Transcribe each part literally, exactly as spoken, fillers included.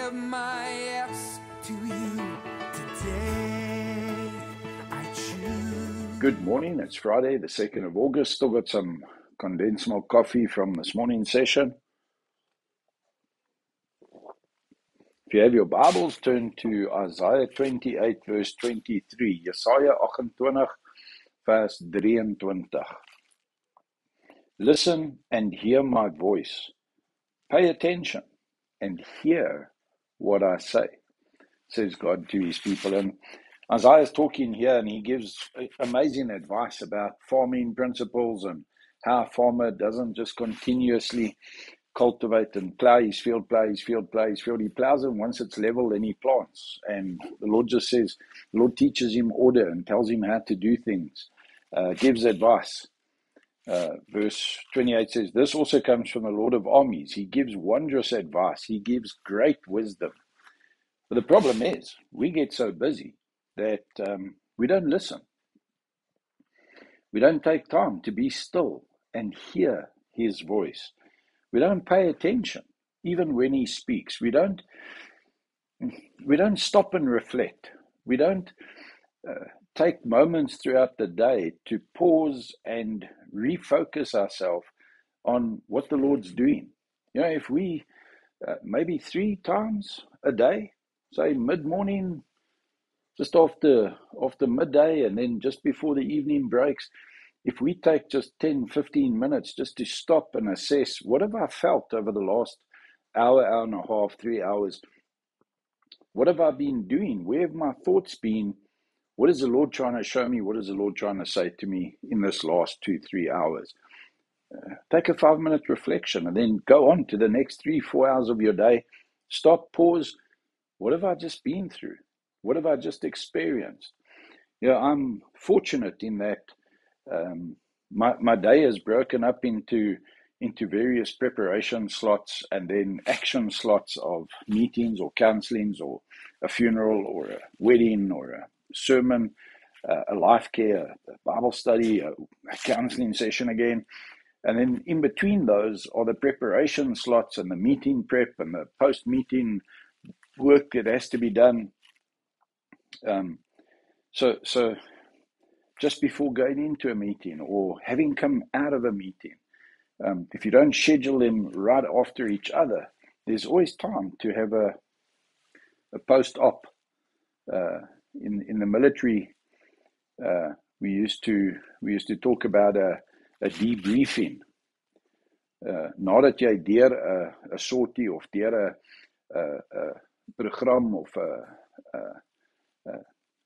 give my yes to you today. I choose. Good morning. It's Friday, the second of August. Still got some condensed milk coffee from this morning's session. If you have your Bibles, turn to Isaiah twenty-eight, verse twenty-three. Jesaja agt-en-twintig, vers drieëntwintig. Listen and hear my voice. Pay attention and hear what I say, says God to his people. And Isaiah is talking here, and he gives amazing advice about farming principles and how a farmer doesn't just continuously cultivate and plow his field, plow his field, plow his field. He plows it once it's level, then he plants. And the Lord just says, the Lord teaches him order and tells him how to do things, uh, gives advice. Uh, verse twenty-eight says, this also comes from the Lord of armies. He gives wondrous advice. He gives great wisdom. But the problem is, we get so busy that um, we don't listen. We don't take time to be still and hear his voice. We don't pay attention, even when he speaks. We don't, we don't stop and reflect. We don't uh, take moments throughout the day to pause and refocus ourselves on what the Lord's doing. You know, if we uh, maybe three times a day, say mid-morning, just after after midday, and then just before the evening breaks, if we take just ten, fifteen minutes just to stop and assess, what have I felt over the last hour, hour and a half, three hours? What have I been doing? Where have my thoughts been? What is the Lord trying to show me? What is the Lord trying to say to me in this last two, three hours? Uh, take a five-minute reflection and then go on to the next three, four hours of your day. Stop, pause. What have I just been through? What have I just experienced? You know, I'm fortunate in that um, my, my day is broken up into into various preparation slots and then action slots of meetings or counselings or a funeral or a wedding or a sermon, uh, a life care, a Bible study, a, a counseling session again. And then in between those are the preparation slots and the meeting prep and the post-meeting work that has to be done. Um, so, so just before going into a meeting or having come out of a meeting, um, if you don't schedule them right after each other, there's always time to have a, a post-op. Uh, in in the military, uh, we used to we used to talk about a, a debriefing. Uh, nadat jy deur 'n 'n sortie of deur 'n 'n 'n program of 'n 'n 'n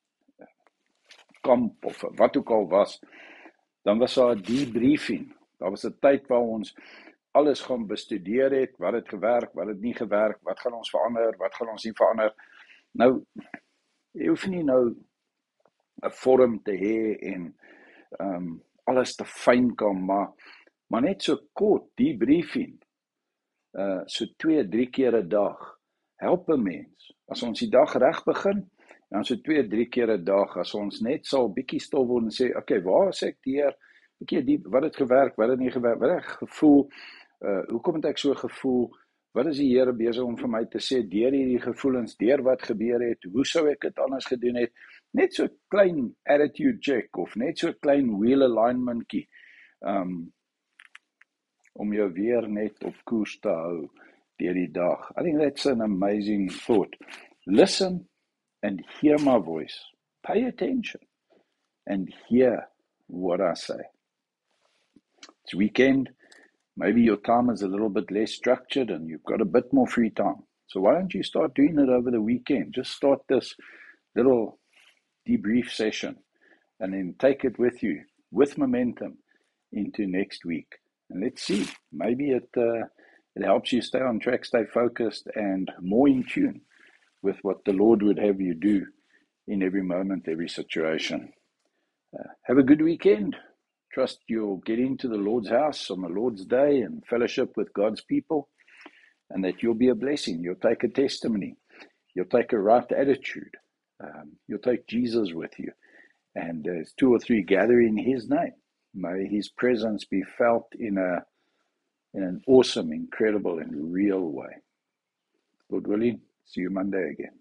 kamp of wat ook al was, dan was daar 'n debriefing. Daar was 'n tyd waar ons alles gaan bestudeer het, wat het gewerk, wat het nie gewerk, wat gaan ons verander, wat gaan ons nie verander. Nou, jy hoef nie nou 'n vorm te hê en um, alles te fyn kan, maar, maar net so kort debriefing, uh, so twee, drie keer 'n dag, help 'n mens. As ons die dag reg begin, dan so twee, drie keer 'n dag, as ons net sal bietjie stil word en sê, okay, waar is ek deur? Bietjie diep, wat het gewerk, wat het nie gewerk, wat het ek gevoel, uh, hoekom het ek so gevoel, wat is die Here besig om vir my te sê, deur hierdie gevoelens, deur wat gebeur het, hoe sou ek dit anders gedoen het, net so klein attitude check, of net so klein wheel alignmentjie, um, om jou weer net op koers te hou deur die dag. I think that's an amazing thought. Listen and hear my voice. Pay attention and hear what I say. It's weekend. Maybe your time is a little bit less structured and you've got a bit more free time. So why don't you start doing it over the weekend? Just start this little debrief session and then take it with you with momentum into next week. And let's see, maybe it uh, it helps you stay on track, stay focused, and more in tune with what the Lord would have you do in every moment, every situation. Uh, have a good weekend. Trust you'll get into the Lord's house on the Lord's day and fellowship with God's people, and that you'll be a blessing. You'll take a testimony. You'll take a right attitude. Um, you'll take Jesus with you. And there's two or three gather in his name. May his presence be felt in a in an awesome, incredible, and real way. Lord willing, See you Monday again.